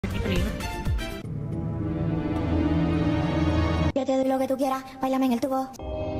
Yo te doy lo que tú quieras, bailame en el tubo.